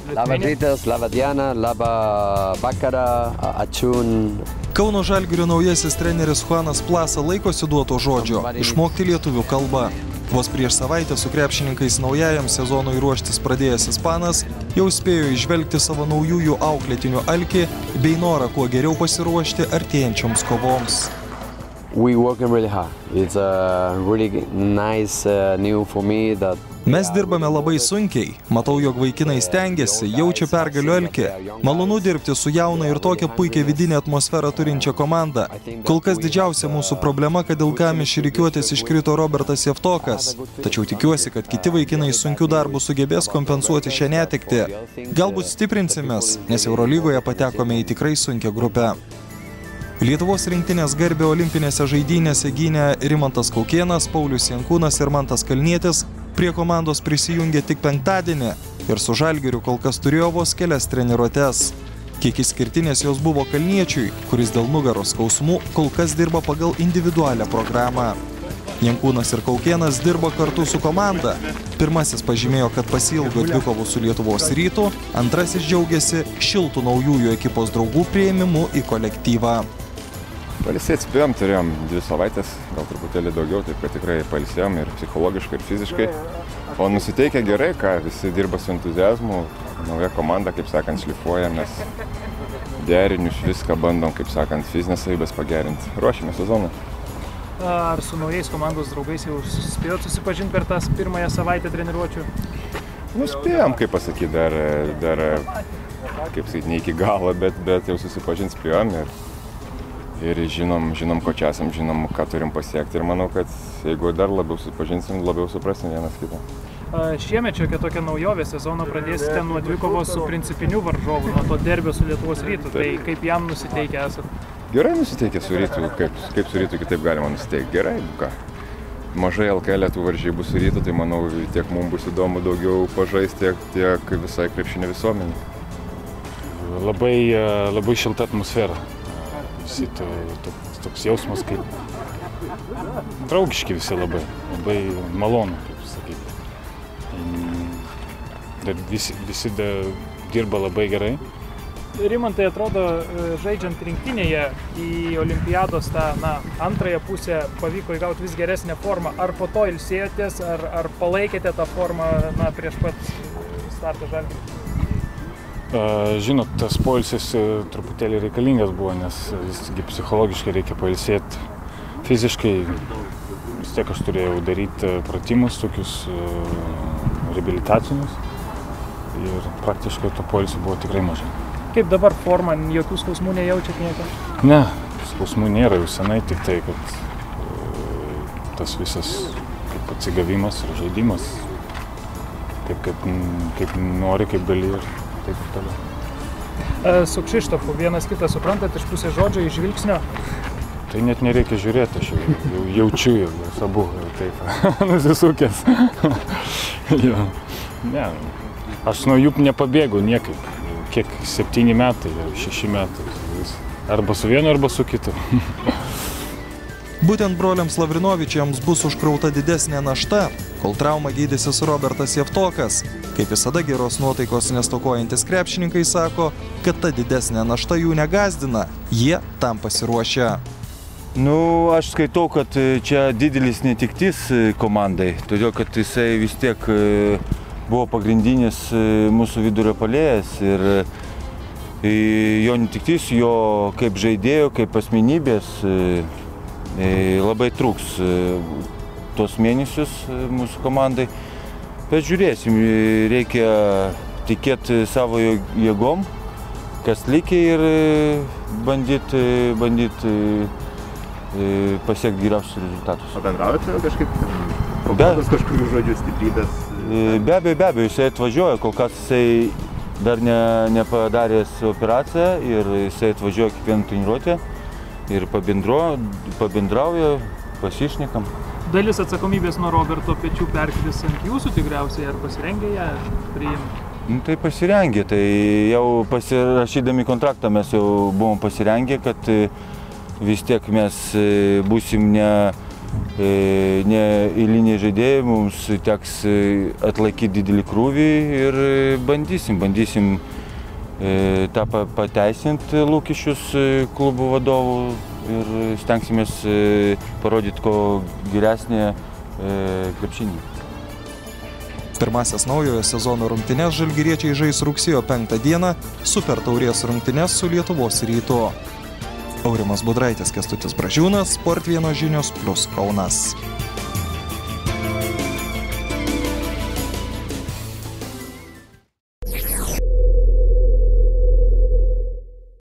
Labas rytas, labą dieną, labą vakarą, ačiū. Kauno Žalgirio naujasis treneris Juanas Plasa laikosi duoto žodžio – išmokti lietuvių kalbą. Vos prieš savaitę su krepšininkais naujajam sezonui ruoštis pradėjęs ispanas jau spėjo įžvelgti savo naujųjų auklėtinių alkį bei norą kuo geriau pasiruošti artėjančioms kovoms. Mes dirbame labai sunkiai. Matau, jog vaikinai stengiasi, jaučia pergalių alkį. Malonu dirbti su jauna ir tokią puikią vidinę atmosferą turinčią komandą. Kol kas didžiausia mūsų problema, kad ilgam iš rikiuotės iškrito Robertas Jevtokas. Tačiau tikiuosi, kad kiti vaikinai sunkių darbų sugebės kompensuoti šią netektį. Galbūt stiprinsimės, nes Eurolygoje patekome į tikrai sunkią grupę. Lietuvos rinktinės garbę olimpinėse žaidynėse gynė Rimantas Kaukėnas, Paulius Jankūnas ir Mantas Kalnietis, prie komandos prisijungė tik penktadienį ir su Žalgiriu kol kas turėjo vos kelias treniruotes. Kiek išskirtinės jos buvo Kalniečiui, kuris dėl nugaros skausmų kol kas dirba pagal individualią programą. Jankūnas ir Kaukėnas dirba kartu su komanda. Pirmasis pažymėjo, kad pasiilgo dvikovų su Lietuvos Rytu, antrasis džiaugiasi šiltų naujųjų ekipos draugų priėmimu į kolektyvą. Pailsėti spėjom, turėjom 2 savaitės, gal truputėlį daugiau, taip kad tikrai pailsėjom ir psichologiškai, ir fiziškai. O nusiteikę gerai, ką visi dirba su entuziazmu, nauja komanda, kaip sakant, šlifuojamės, derinius viską bandom, kaip sakant, fizinės savybės pagerinti. Ruošiame sezoną. Ar su naujais komandos draugais jau spėjot susipažinti per tas pirmąją savaitę treniruočių? Spėjom, kaip pasakyti, dar kaip sakyti, ne iki galo, bet jau susipažinti spėjom ir žinom, ko čia esam, žinom, ką turim pasiekti ir manau, kad jeigu dar labiau susipažinsim, labiau suprasim vienas kitą. Šiemet tokia naujovė sezono pradėsite nuo dvikovos su principiniu varžovu, nuo to derbio su Lietuvos Rytu. Tai kaip jam nusiteikę esat? Gerai nusiteikę su Rytu, kaip su Rytu kitaip galima nusiteikti. Gerai, ką? Mažai LKL tų varžybų su Rytu, tai manau tiek mums bus įdomu daugiau pažaisti, tiek visai krepšinio visuomenį. Labai šilta atmosfera. Visi toks jausmas, kaip draugiški visi labai malonu, kaip sakyti. Dar visi dirba labai gerai. Rimantai, atrodo, žaidžiant rinktinėje į olimpiados tą antrąją pusę pavyko įgauti vis geresnę formą. Ar po to ilsėjotės, ar palaikėte tą formą prieš pat startą Žalgiriui? Žinot, tas poilsis truputėlį reikalingas buvo, nes visgi psichologiškai reikia pailsėti. Fiziškai vis tiek aš turėjau daryti pratimus, tokius reabilitacinius ir praktiškai to poilsio buvo tikrai mažai. Kaip dabar forma? Jokių skausmų nejaučiat nieko? Ne, skausmų nėra jau senai, tik tai, kad tas visas kaip atsigavimas ir žaidimas, kaip nori, kaip gali ir taip ir toliau. Su Kšištofu vienas kitą suprantat iš pusės žodžio, iš žvilgsnio? Tai net nereikia žiūrėti, aš jau jaučiu jau abu taip nusisukęs. Ne, aš nuo jų nepabėgau niekaip. Kiek 7 metai, 6 metai. Arba su vienu, arba su kitu. Būtent broliams Lavrinovičiams bus užkrauta didesnė našta, kol traumą gydysis Robertas Jevtokas. Kaip visada geros nuotaikos nestokojantis krepšininkai sako, kad ta didesnė našta jų negazdina, jie tam pasiruošia. Aš skaitau, kad čia didelis netiktis komandai, todėl kad jisai vis tiek buvo pagrindinis mūsų vidurio puolėjas ir jo netiktis, jo kaip žaidėjo, kaip asmenybės labai trūks tos mėnesius mūsų komandai. Bet žiūrėsim, reikia tikėti savo jėgom, kas likę ir bandyti pasiekti geriausius rezultatus. O bendraujate kažkaip? Komandos kažkokių žodžių stiprybės? Be abejo, jisai atvažiuoja, kol kas jisai dar nepadaręs operaciją ir jisai atvažiuoja kiekvieną treniruotę ir pabendrauja, pasišnekam. Dalis atsakomybės nuo Roberto pečių perkris ant jūsų tikriausiai, ar pasirengę ją priimti? Tai pasirengę, tai jau pasirašydami kontraktą mes jau buvom pasirengę, kad vis tiek mes būsim neeiliniai žaidėjai, mums teks atlaikyti didelį krūvį ir bandysim tą pateisinti lūkesčius klubų vadovų ir stengsimės parodyti ko geresnį krepšinį. Pirmasias naujojo sezono rungtynes žalgiriečiai žais rugsėjo 5 dieną Super taurės rungtynes su Lietuvos Rytu. Aurimas Budraitis, Kęstutis Bražiūnas, Sport 1 žinios + Kaunas.